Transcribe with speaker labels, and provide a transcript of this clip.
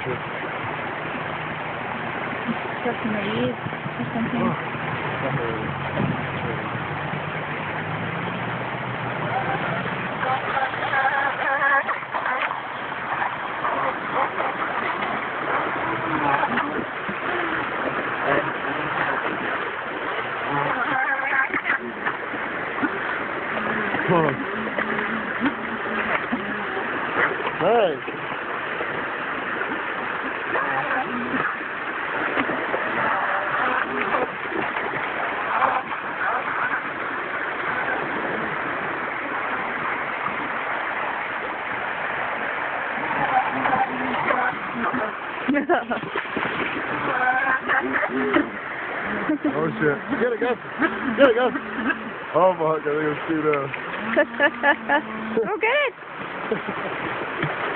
Speaker 1: shit.
Speaker 2: Just in the eaves or something.
Speaker 1: Hey. Oh shit. Get it, Gus. Get it, Gus. Oh my god, they're gonna shoot us.
Speaker 2: Go get it.